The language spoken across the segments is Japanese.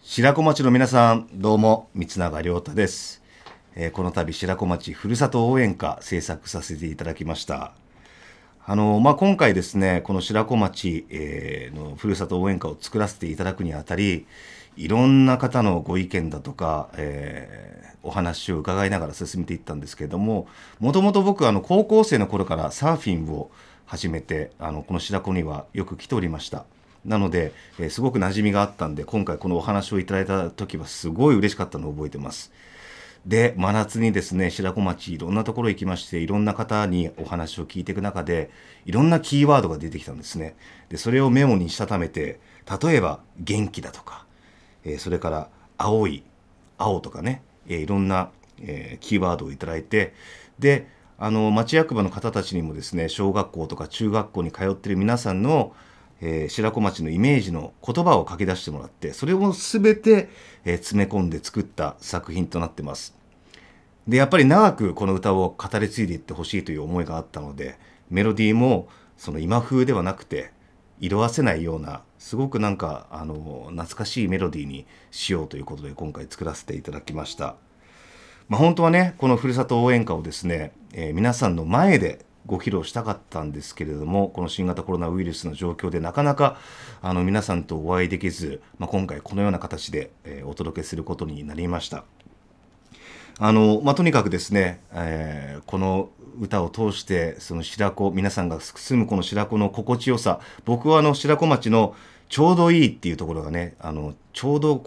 白子町の皆さん、どうも三永亮太です。この度白子町ふるさと応援歌制作させていただきました。今回ですね、この白子町、のふるさと応援歌を作らせていただくにあたり、いろんな方のご意見だとか、お話を伺いながら進めていったんですけれども、もともと僕高校生の頃からサーフィンを始めて、この白子にはよく来ておりました。なので、すごく馴染みがあったんで、今回このお話をいただいた時はすごい嬉しかったのを覚えてます。で、真夏にですね、白子町いろんなところ行きまして、いろんな方にお話を聞いていく中で、いろんなキーワードが出てきたんですね。で、それをメモにしたためて、例えば元気だとか、それから青とかね、いろんな、キーワードをいただいて、で、町役場の方たちにもですね、小学校とか中学校に通っている皆さんの白子町のイメージの言葉を書き出してもらって、それを全て、詰め込んで作った作品となってます。で、やっぱり長くこの歌を語り継いでいってほしいという思いがあったので、メロディーもその今風ではなくて、色あせないようなすごく懐かしいメロディーにしようということで今回作らせていただきました。本当はね、このふるさと応援歌をですね、皆さんの前でご披露したかったんですけれども、この新型コロナウイルスの状況でなかなか皆さんとお会いできず、今回このような形で、お届けすることになりました。とにかくですね、この歌を通してその白子、皆さんが住むこの白子の心地よさ、僕は白子町のちょうどいいっていうところがね、ちょうど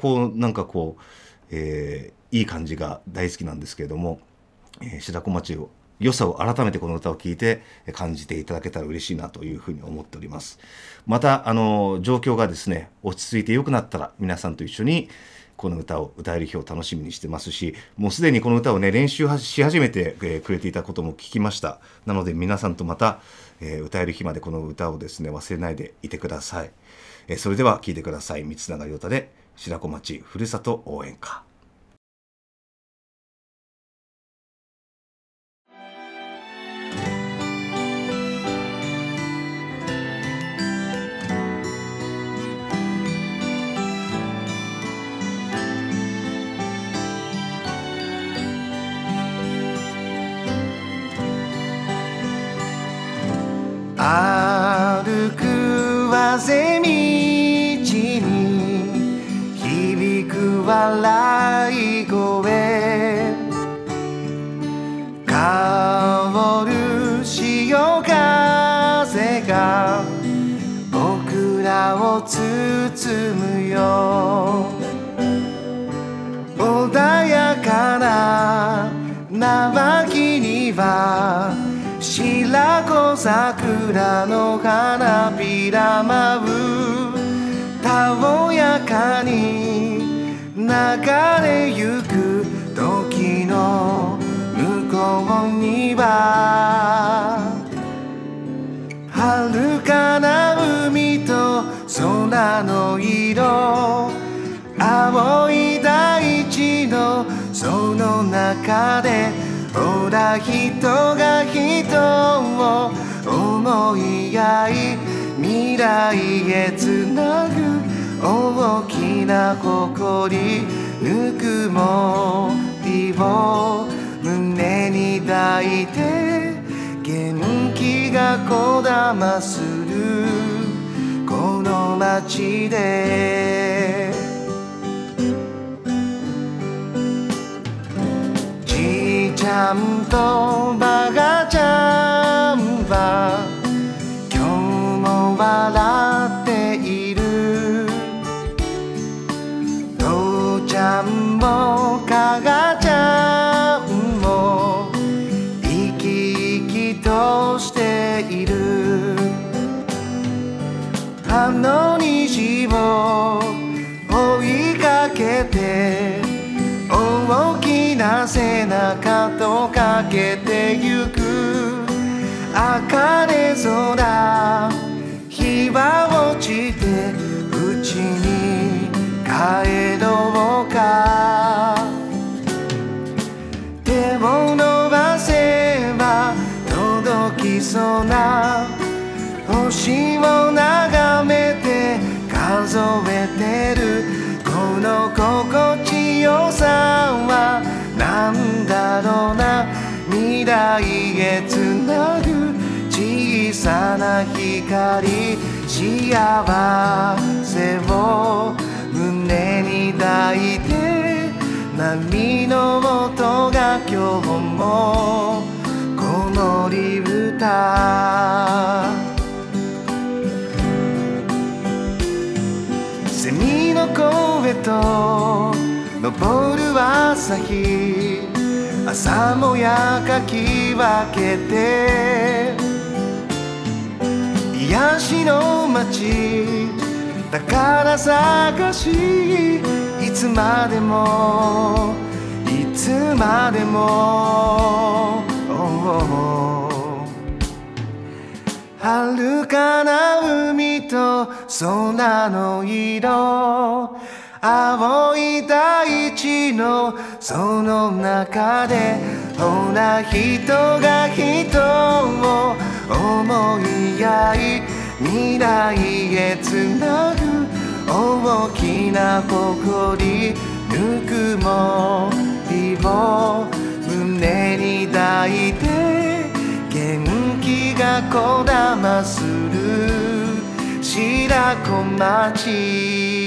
いい感じが大好きなんですけれども、白子町を良さを改めてこの歌を聴いて感じていただけたら嬉しいなというふうに思っております。また状況がですね落ち着いて良くなったら皆さんと一緒にこの歌を歌える日を楽しみにしてますし、もうすでにこの歌をね練習し始めてくれていたことも聞きました。なので皆さんとまた歌える日までこの歌をですね忘れないでいてください。それでは聴いてください。三永亮太で白子町ふるさと応援歌。 歩くあぜ道に響く笑い声、香る潮風が僕らを包むよ。穏やかな生木には白子桜の花びら舞う。たおやかに流れゆく時の向こうには遥かな海と空の色、青い大地のその中でほら人が人を思い合い、未来へつなぐ大きな誇り、ぬくもりを胸に抱いて元気がこだまするこの街で、ちゃんとばがちゃんは今日も笑っている。父ちゃんもかがちゃんも生き生きとしている。あの虹を追いかけて大きな背中とかけてゆく。明れ空日は落ちてうちに帰ろうか。手を伸ばせば届きそうな星を眺めて数えてるこの心地よさはなんだろうな。未来へつなぐ小さな光、幸せを胸に抱いて、波の音が今日も子守歌。セミの声と昇る朝日、朝もやかき分けて、癒しの街宝探し、いつまでもいつまでも、遥かな海と空の色、青い大地のその中で、ほら人が人を思い合い、未来へつなぐ大きな誇り、ぬくもりを胸に抱いて、元気がこだまする白子町。